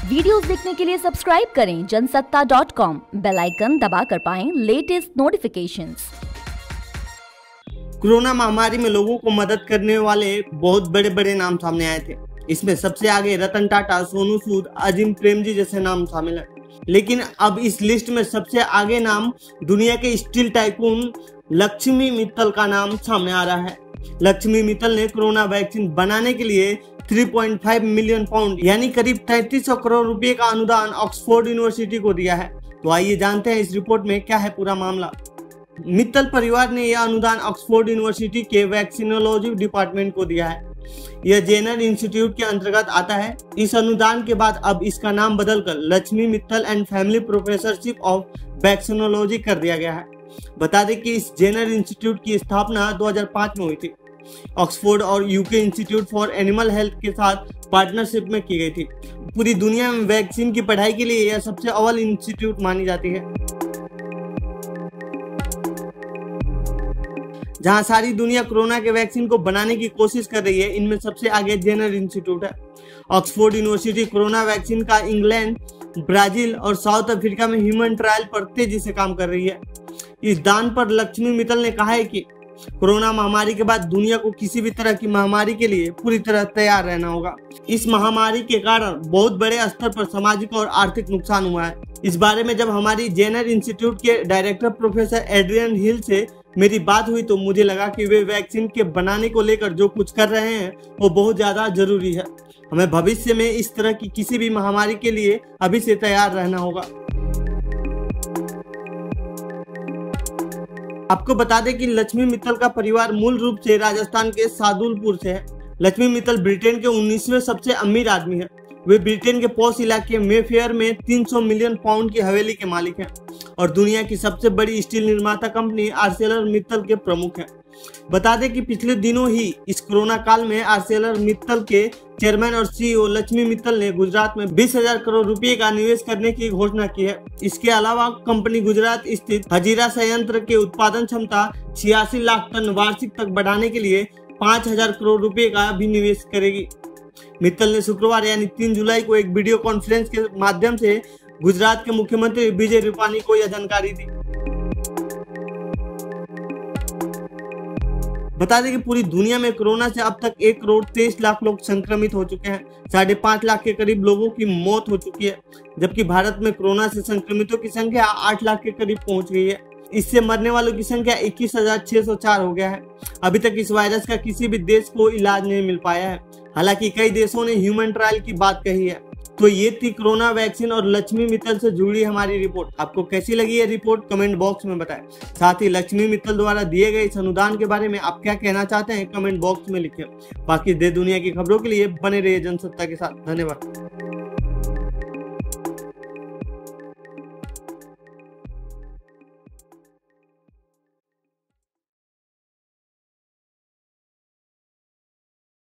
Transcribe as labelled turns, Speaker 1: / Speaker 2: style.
Speaker 1: Videos देखने के लिए सब्सक्राइब करें जनसत्ता.com, बेल आइकन दबाकर पाएं लेटेस्ट नोटिफिकेशंस।
Speaker 2: कोरोना महामारी में लोगों को मदद करने वाले बहुत बड़े बड़े नाम सामने आए थे। इसमें सबसे आगे रतन टाटा, सोनू सूद, अजीम प्रेमजी जैसे नाम शामिल हैं। लेकिन अब इस लिस्ट में सबसे आगे नाम दुनिया के स्टील टाइकून लक्ष्मी मित्तल का नाम सामने आ रहा है। लक्ष्मी मित्तल ने कोरोना वैक्सीन बनाने के लिए 3.5 मिलियन पाउंड यानी करीब 3300 करोड़ रुपए का अनुदान ऑक्सफोर्ड यूनिवर्सिटी को दिया है। तो आइए जानते हैं इस रिपोर्ट में क्या है पूरा मामला। मित्तल परिवार ने यह अनुदान ऑक्सफोर्ड यूनिवर्सिटी के वैक्सीनोलॉजी डिपार्टमेंट को दिया है। यह जेनर इंस्टीट्यूट के अंतर्गत आता है। इस अनुदान के बाद अब इसका नाम बदलकर Lakshmi Mittal and family professorship of vaccinology कर दिया गया है। बता दें कि इस जेनर इंस्टीट्यूट की स्थापना 2005 में हुई थी। ऑक्सफोर्ड और UK institute for animal health के साथ पार्टनरशिप में की गई थी। पूरी दुनिया में वैक्सीन की पढ़ाई के लिए यह सबसे अव्वल इंस्टीट्यूट मानी जाती है। जहां सारी दुनिया कोरोना के वैक्सीन को बनाने की कोशिश कर रही है, इनमें सबसे आगे जेनर इंस्टीट्यूट है। ऑक्सफोर्ड यूनिवर्सिटी कोरोना वैक्सीन का इंग्लैंड, ब्राजील और साउथ अफ्रीका में ह्यूमन ट्रायल पर तेजी से काम कर रही है। इस दान पर लक्ष्मी मित्तल ने कहा है कि कोरोना महामारी के बाद दुनिया को किसी भी तरह की महामारी के लिए पूरी तरह तैयार रहना होगा। इस महामारी के कारण बहुत बड़े स्तर पर सामाजिक और आर्थिक नुकसान हुआ है। इस बारे में जब हमारी जेनर इंस्टीट्यूट के डायरेक्टर प्रोफेसर एड्रियन हिल से मेरी बात हुई तो मुझे लगा कि वे वैक्सीन के बनाने को लेकर जो कुछ कर रहे हैं वो बहुत ज्यादा जरूरी है। हमें भविष्य में इस तरह की किसी भी महामारी के लिए अभी से तैयार रहना होगा। आपको बता दें कि लक्ष्मी मित्तल का परिवार मूल रूप से राजस्थान के सादुलपुर से है। लक्ष्मी मित्तल ब्रिटेन के 19वें सबसे अमीर आदमी है। वे ब्रिटेन के पॉश इलाके मेफेयर में 300 मिलियन पाउंड की हवेली के मालिक हैं और दुनिया की सबसे बड़ी स्टील निर्माता कंपनी आर्सेलर मित्तल के प्रमुख हैं। बता दें कि पिछले दिनों ही इस कोरोना काल में आर्सेलर मित्तल के चेयरमैन और सीईओ लक्ष्मी मित्तल ने गुजरात में 20,000 करोड़ रुपए का निवेश करने की घोषणा की है। इसके अलावा कंपनी गुजरात स्थित हजीरा संयंत्र के उत्पादन क्षमता 86 लाख टन वार्षिक तक बढ़ाने के लिए 5,000 करोड़ रुपए का भी निवेश करेगी। मित्तल ने शुक्रवार यानी 3 जुलाई को एक वीडियो कॉन्फ्रेंस के माध्यम से गुजरात के मुख्यमंत्री विजय रूपानी को यह जानकारी दी। बता दें कि पूरी दुनिया में कोरोना से अब तक 1 करोड़ 23 लाख लोग संक्रमित हो चुके हैं। 5.5 लाख के करीब लोगों की मौत हो चुकी है, जबकि भारत में कोरोना से संक्रमितों की संख्या 8 लाख के करीब पहुंच गई है। इससे मरने वालों की संख्या 21,604 हो गया है। अभी तक इस वायरस का किसी भी देश को इलाज नहीं मिल पाया है। हालांकि कई देशों ने ह्यूमन ट्रायल की बात कही है। तो ये थी कोरोना वैक्सीन और लक्ष्मी मित्तल से जुड़ी हमारी रिपोर्ट। आपको कैसी लगी ये रिपोर्ट कमेंट बॉक्स में बताएं। साथ ही लक्ष्मी मित्तल द्वारा दिए गए इस अनुदान के बारे में आप क्या कहना चाहते हैं कमेंट बॉक्स में लिखें। बाकी देश दुनिया की खबरों के लिए बने रहिए जनसत्ता के साथ। धन्यवाद।